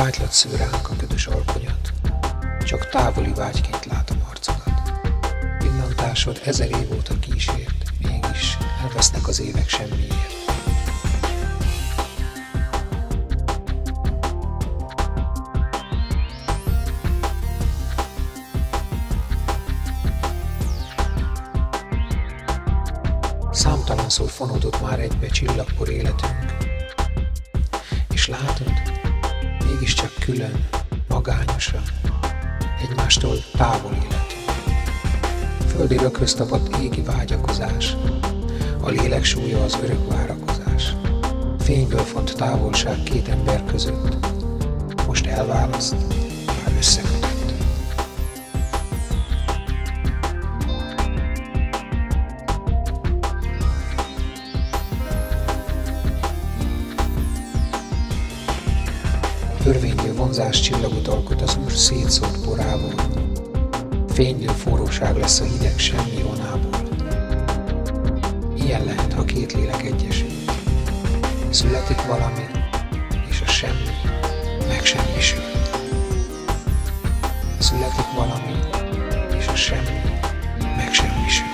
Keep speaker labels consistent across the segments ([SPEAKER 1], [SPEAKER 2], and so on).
[SPEAKER 1] Fájtlat sző ránk a ködös alkonyat, csak távoli vágyként látom arcodat. Pillantásod 1000 év óta kísért, mégis elvesznek az évek semmiért. Számtalanszor fonódott már egybe csillagpor életünk, és látod, mégiscsak külön, magányosan, egymástól távol életünk. Földi röghöz tapadt égi vágyakozás, a lélek súlya az örök várakozás. Fényből font távolság két ember között, most elválaszt, már összekötött. Örvénylő vonzás csillagot alkot az Úr szétszórt porával. Fénylő forróság lesz a hideg semmi vonából. Ilyen lehet, ha két lélek egyesül. Születik valami, és a semmi megsemmisül. Születik valami, és a semmi megsemmisül.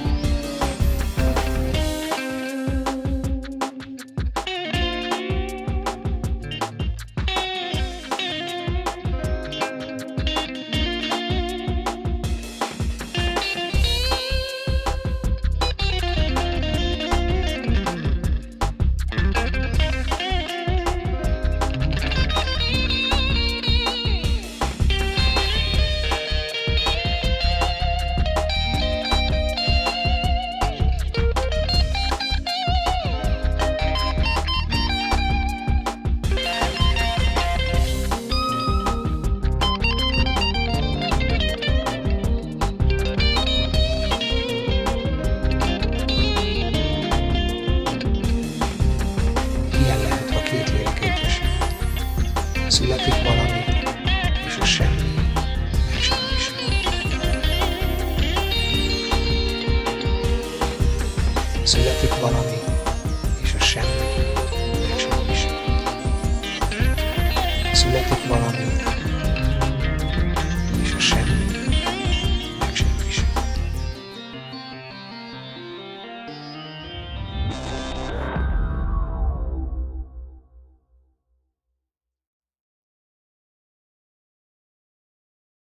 [SPEAKER 1] Születik valami, és a semmi megsemmisül. Születik valami, és a semmi megsemmisül. Születik valami,